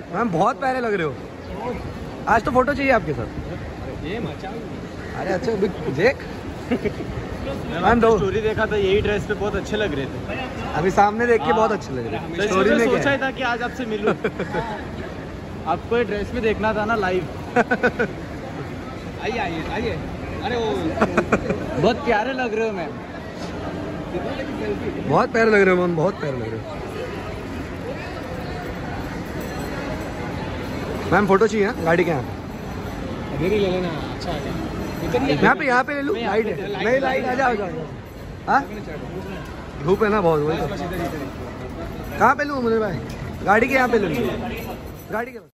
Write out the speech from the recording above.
Ma'am बहुत प्यारे लग रहे हो। आज तो फोटो चाहिए आपके साथ। ये मचा। अरे अच्छा देख मैंने दो स्टोरी देखा था, यही ड्रेस पे बहुत अच्छे लग रहे थे। अभी सामने देख के बहुत अच्छे लग रहे हैं। स्टोरी में सोचा ही था कि आज आपसे मिलूं। आपको ये ड्रेस में देखना था ना लाइव। आइए आइए आइए। अरे वो बहुत प्यारे लग रहे हो मैम। बहुत प्यारे लग रहे हो मैम, बहुत प्यारे लग रहे हो मैम। फोटो चाहिए गाड़ी के यहाँ पे? ले लेना। अच्छा यहाँ पे ले लूँ। लाइट है नहीं, लाइट आ जाओ। हाँ धूप है ना बहुत, वही। कहाँ पे लूँ मुझे भाई? गाड़ी के यहाँ पे ले लूँ, गाड़ी के